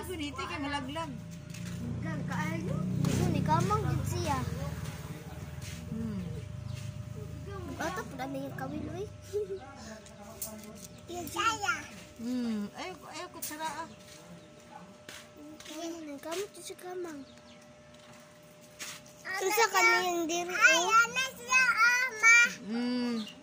guniti kay malaglag. Gan kaayo. Gusto ni kamang gid siya. Ato pud ani kawil oy. Iya saya. Ayaw ko tsara ah. Kamu tuh si kamang. Susah kan yang diri. Ayah, nasi ama.